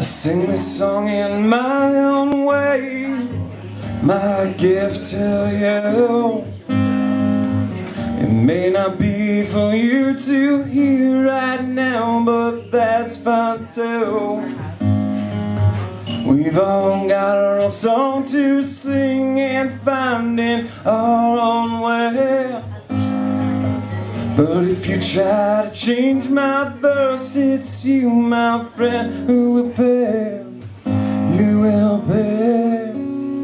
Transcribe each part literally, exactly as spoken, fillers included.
I sing this song in my own way, my gift to you. It may not be for you to hear right now, but that's fine too. We've all got our own song to sing and finding our own way. But if you try to change my verse, it's you, my friend, who will pay. You will pay.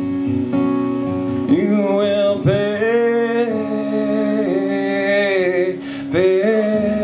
You will pay. Pay.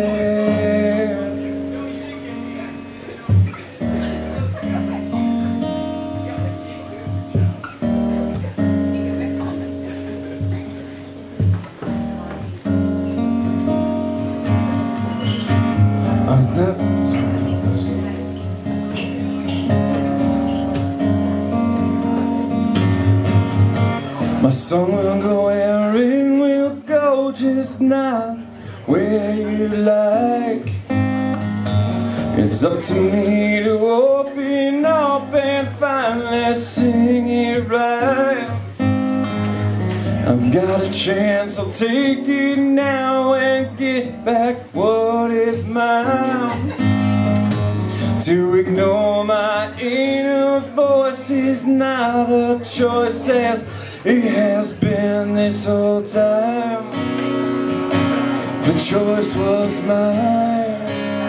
My song will go where it will go, just not where you like. It's up to me to open up and finally sing it right. I've got a chance, I'll take it now and get back what is mine. To ignore my inner voice is not a choice, as it has been this whole time. The choice was mine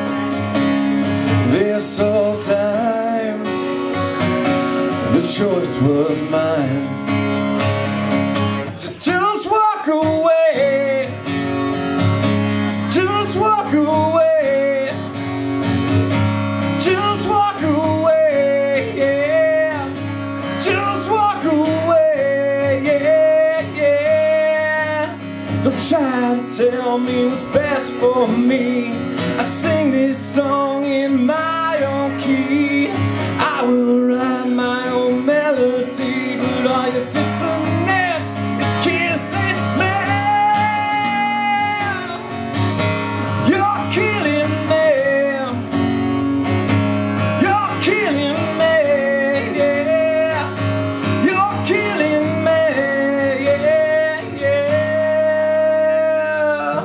this whole time. The choice was mine. To just walk away, just walk away, just walk away, yeah, just walk away, yeah, yeah. Don't try to tell me what's best for me. I sing this song in my own key. I will write my own melody, but all your dissonance is killing me. You're killing me. You're killing me, yeah. You're killing me, yeah, yeah.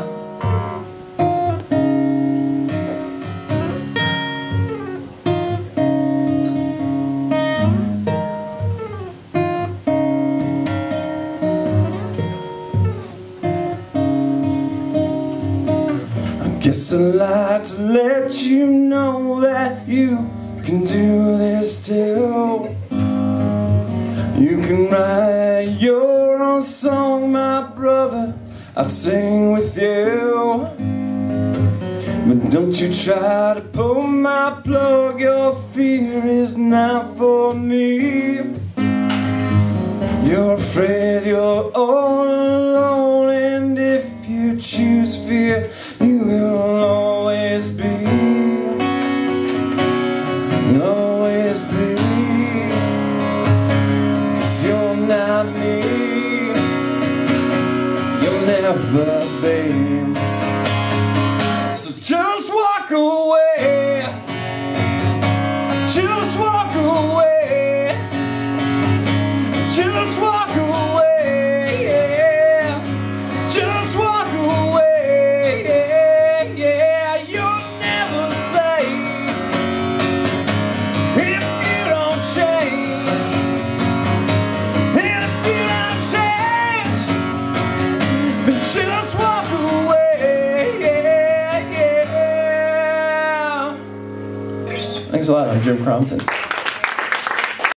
Guess I'd like to let you know that you can do this too. You can write your own song, my brother, I'd sing with you. But don't you try to pull my plug, your fear is not for me. You're afraid you're all alone, and if you choose fear, you will always be, always be, 'cause you're not me, you'll never be. So just walk away, just walk away, just walk away, yeah, just walk away. Just walk away, yeah, yeah. Thanks a lot, I'm Jim Crompton.